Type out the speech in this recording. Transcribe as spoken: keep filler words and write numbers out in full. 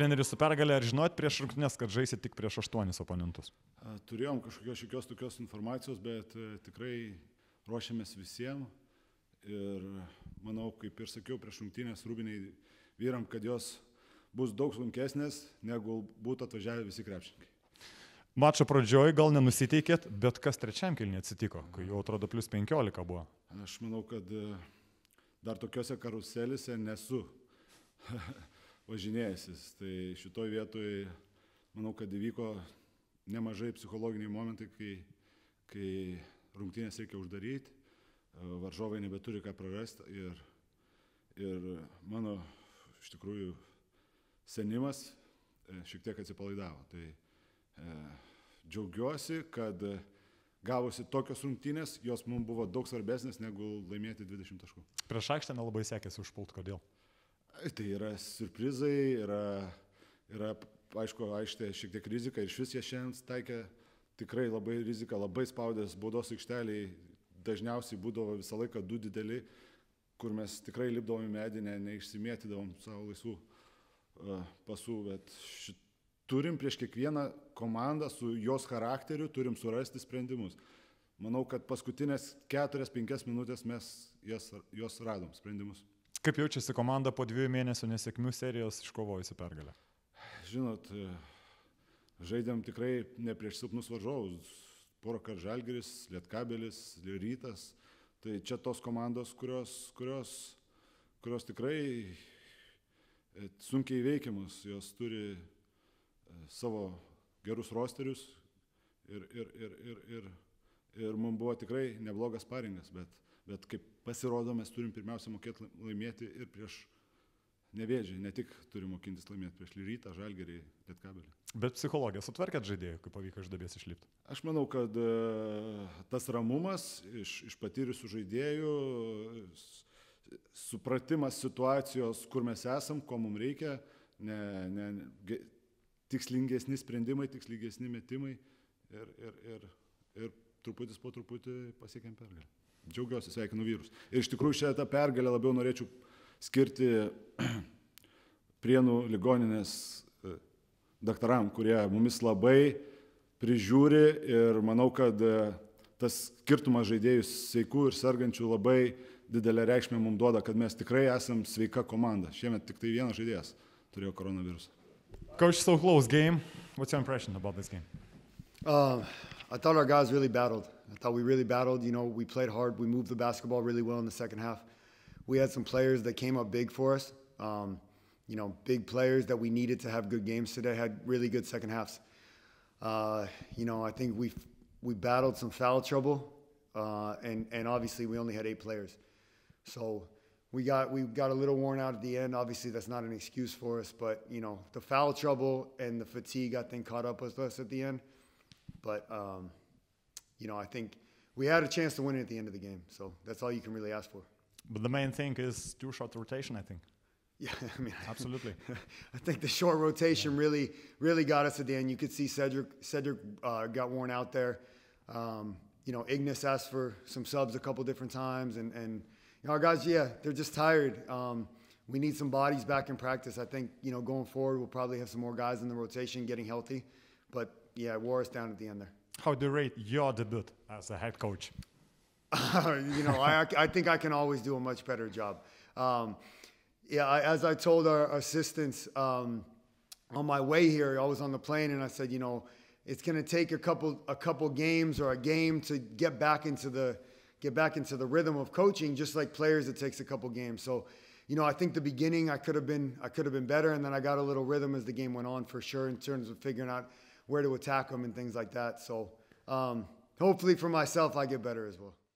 treneris su pergalė, ar žinot prieš rungtynes, kad žaisi tik prieš aštuonis oponentus? Turėjom kažkokios šiokios tokios informacijos, bet tikrai ruošiamės visiems. Ir manau, kaip ir sakiau, prieš rungtynės Rūbiniai vyram, kad jos bus daug sunkesnės, negu būtų atvažiavę visi krepšininkai. Mačo pradžioj gal nenusiteikėt, bet kas trečiam kėlinį atsitiko, kai jau atrodo plus penkiolika buvo? Aš manau, kad dar tokiuose karuselėse nesu važinėjęsis. Tai šitoj vietoj manau, kad įvyko nemažai psichologiniai momentai, kai, kai rungtynės reikia uždaryti, varžovai nebeturi ką prarasti ir, ir mano iš tikrųjų senimas šiek tiek atsipalaidavo. Tai e, džiaugiuosi, kad gavosi tokios rungtynės, jos mums buvo daug svarbesnės negu laimėti dvidešimt taškų. Prieš aikštę nelabai sekėsi užpult, kodėl? Tai yra surprizai, yra, yra aišku, aikštė šiek tiek rizika ir iš vis jie šiandien taikė tikrai labai rizika, labai spaudęs baudos aikšteliai, dažniausiai būdavo visą laiką du dideli, kur mes tikrai lipdavom į medį, ne, neišsimėtydavom savo laisvų uh, pasų, bet šit, turim prieš kiekvieną komandą su jos charakteriu, turim surasti sprendimus. Manau, kad paskutinės keturias, penkias minutės mes jas, jos radom sprendimus. Kaip jaučiasi komanda po dviejų mėnesių nesėkmių serijos iškovojusi pergalę? Žinot, žaidėm tikrai ne prieš silpnus varžovus. Porą kart Žalgiris, Lietkabelis, Rytas. Tai čia tos komandos, kurios, kurios, kurios tikrai sunkiai veikiamus. Jos turi savo gerus rosterius ir, ir, ir, ir, ir, ir mums buvo tikrai neblogas paringas. Bet, bet kaip pasirodo, mes turim pirmiausia mokėti laimėti ir prieš Nevėžį. Ne tik turim mokintis laimėti prieš Rytą, Žalgirį, Lietkabelį. Bet psichologija sutvarkėt žaidėjų, kaip pavyko iš duobės išlipti? Aš manau, kad tas ramumas iš, iš patyrusių žaidėjų, supratimas situacijos, kur mes esam, ko mums reikia, ne, ne, ne, tikslingesni sprendimai, tikslingesni metimai ir, ir, ir, ir truputis po truputį pasiekėm pergalę. Džiaugiuosi, sveikinu vyrus. Ir iš tikrųjų šią tą pergalę labiau norėčiau skirti Prienų ligoninės daktaram, kurie mumis labai prižiūri ir manau, kad tas skirtumas žaidėjų sveikų ir sergančių labai didelę reikšmę mums duoda, kad mes tikrai esam sveika komanda. Šiemet tik tai vienas žaidėjas turėjo koronavirusą. Coach, so close game. What's your impression about this game? Uh, I thought our guys really battled. I thought we really battled. You know, we played hard. We moved the basketball really well in the second half. We had some players that came up big for us. Um, you know, big players that we needed to have good games today, had really good second halves. Uh, you know, I think we we battled some foul trouble, uh, and, and obviously we only had eight players. So we got, we got a little worn out at the end. Obviously that's not an excuse for us, but, you know, the foul trouble and the fatigue, I think, caught up with us at the end. But, um, you know, I think we had a chance to win it at the end of the game. So that's all you can really ask for. But the main thing is two-shot rotation, I think. Yeah, I mean, absolutely. I think the short rotation yeah. really, really got us at the end. You could see Cedric, Cedric uh, got worn out there. Um, you know, Ignis asked for some subs a couple different times, and and you know, our guys, yeah, they're just tired. Um, we need some bodies back in practice. I think, you know, going forward, we'll probably have some more guys in the rotation getting healthy. But yeah, it wore us down at the end there. How do you rate your debut as a head coach? you know, I I think I can always do a much better job. Um, Yeah, I, as I told our assistants um, on my way here, I was on the plane and I said, you know, it's going to take a couple a couple games or a game to get back into the get back into the rhythm of coaching, just like players, it takes a couple games. So, you know, I think the beginning I could have been I could have been better, and then I got a little rhythm as the game went on for sure in terms of figuring out where to attack them and things like that. So, um, hopefully for myself, I get better as well.